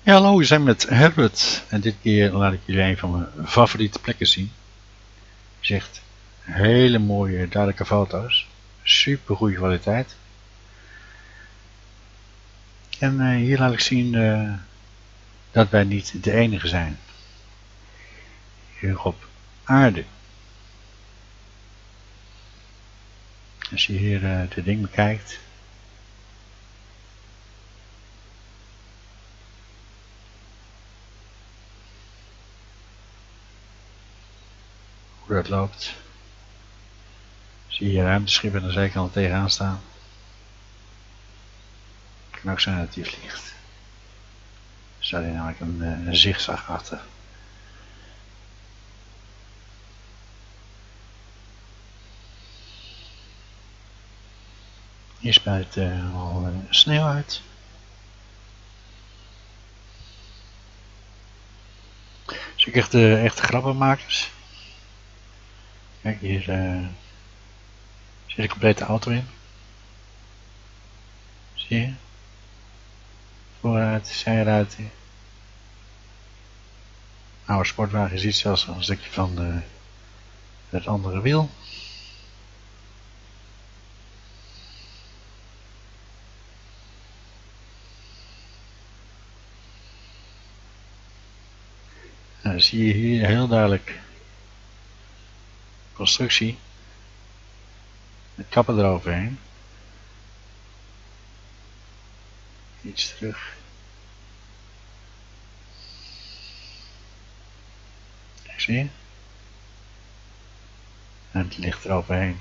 Ja, hallo, we zijn met Herbert en dit keer laat ik jullie een van mijn favoriete plekken zien. Zegt hele mooie, duidelijke foto's, super goede kwaliteit. En hier laat ik zien dat wij niet de enige zijn hier op aarde. Als je hier dit ding bekijkt, hoe dat loopt, zie je ruimteschip aan de zijkant tegenaan staan. Het kan ook zijn dat die vliegt. Er staat hier namelijk een zigzag achter. Hier spuit al sneeuw uit. Dus ik echte grappenmakers. Kijk, hier zit een complete auto in. Zie je? Vooruit, zijruiten. Oude sportwagen, je ziet zelfs een stukje van het andere wiel. Dan zie je hier heel duidelijk constructie met kappen eroverheen. Iets terug. Kijk, zie je? En het ligt eroverheen.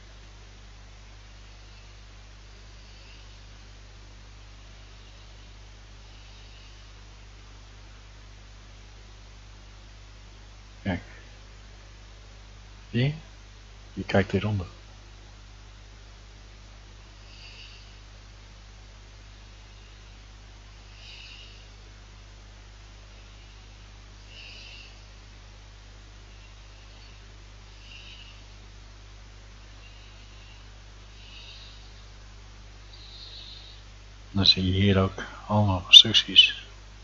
Kijk. Zie je? Je kijkt hieronder. Dan zie je hier ook allemaal constructies.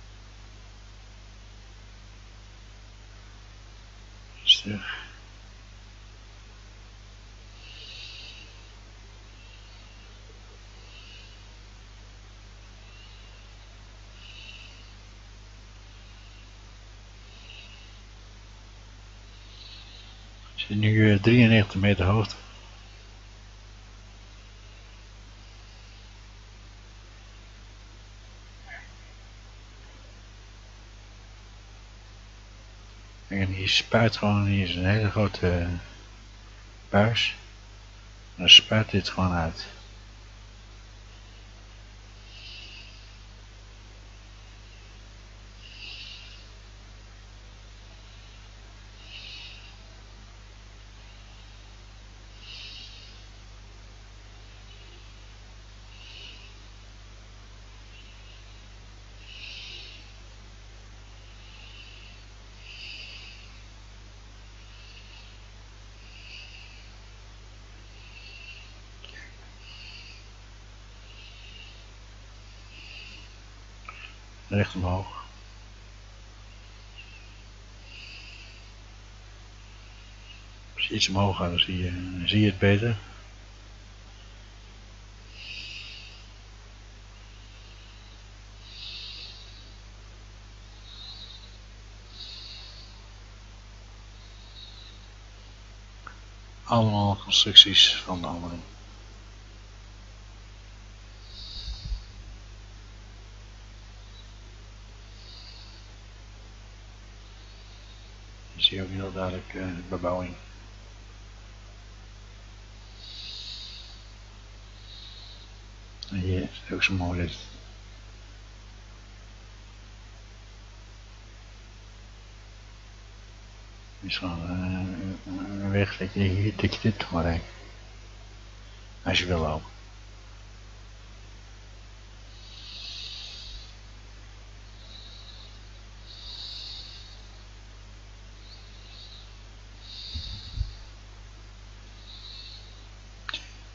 Dus terug. Je ziet nu 93 meter hoogte. En hier spuit gewoon, hier is een hele grote buis. En dan spuit dit gewoon uit. Recht omhoog. Als je iets omhoog gaat, dan zie je het beter. Allemaal constructies van de andere. Je ziet ook heel duidelijk de bebouwing. En hier is ook zo mooi dit. Het is gewoon een weg dat je dit kan rijden. Als je wil lopen.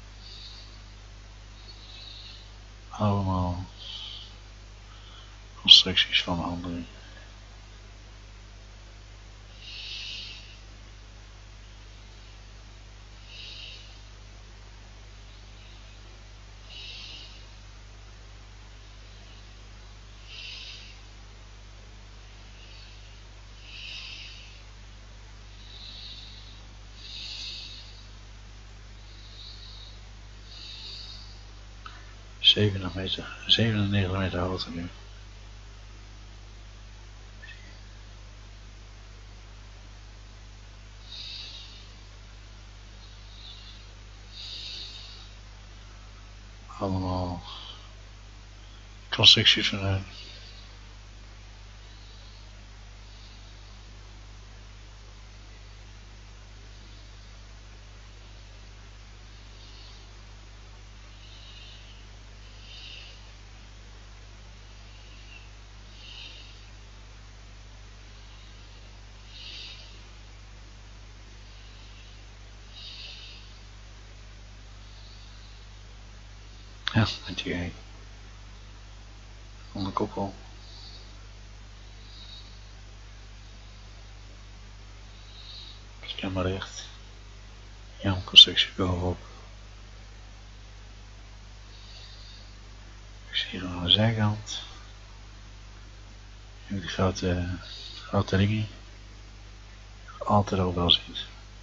Allemaal constructies van anderen. meter, 97 meter hoogte nu. Allemaal constructies vanuit. Ja, met die onderkoppel. Scan maar recht. Ja, een constructie bovenop. Ik zie hier aan de zijkant. Heb die grote ringen. Altijd ook wel ziet.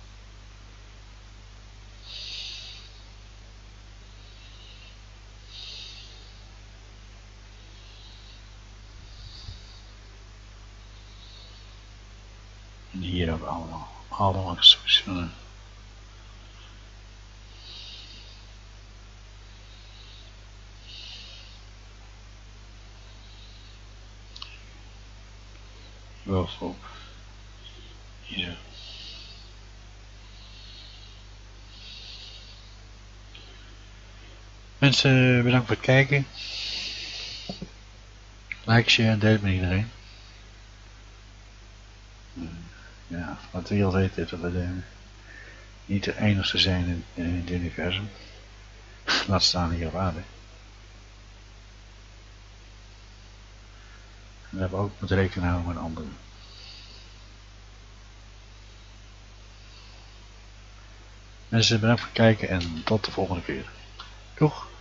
En hier ook allemaal constructies van bovenop. Hier zo. Mensen, bedankt voor het kijken. Like, share en deel met iedereen. Ja, wat de wereld weet dat we niet de enigste zijn in het universum. Laat staan hier op aarde. En we hebben ook moeten rekening houden met anderen. Mensen, bedankt voor het kijken en tot de volgende keer. Doeg!